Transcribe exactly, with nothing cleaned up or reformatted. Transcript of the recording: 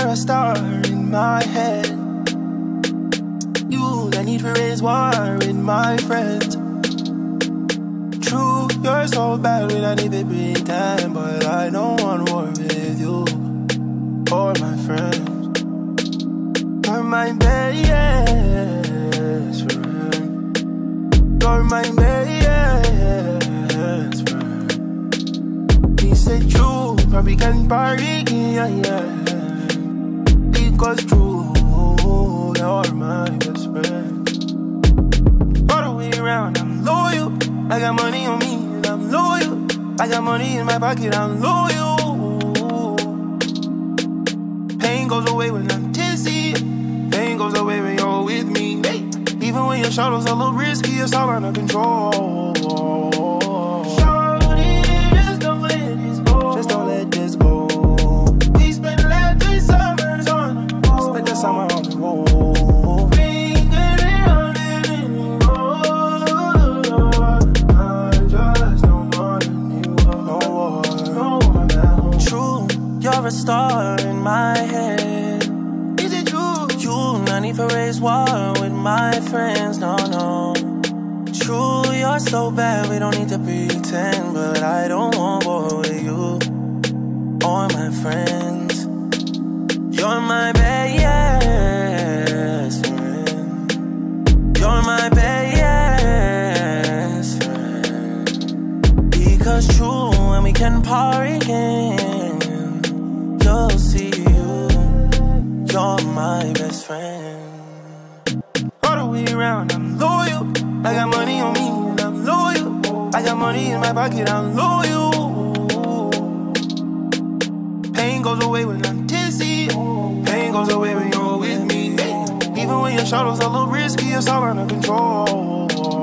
a star in my head. You, the need for raise war with my friends. True, you're so bad, we don't need to pretend, but I don't want war with you or my friends. You're my best friend. You're my best friend. He said true, probably can party, yeah, yeah. Because true, you're my best friend. All the way around, I'm loyal. I got money on me and I'm loyal. I got money in my pocket, I'm loyal. Pain goes away when I'm tipsy. Pain goes away when you're with me. Hey. Even when your shadows a little risky, it's all under control. Shorty, just don't let this go. Just don't let this go. We spent the last three summers on the road. Spent the summer on the road. You're a star in my head. Is it true? You not need for raise war with my friends, no, no. True, you're so bad, we don't need to pretend, but I don't want war with you or my friends. You're my best friend. You're my best friend. Because true, when we can party again, you'll see you, you're my best friend. All the way around, I'm loyal. I got money on me and I'm loyal. I got money in my pocket, I'm loyal. Pain goes away when I'm tipsy. Pain goes away when you're with me. Even when your shadows a little risky, it's all under control.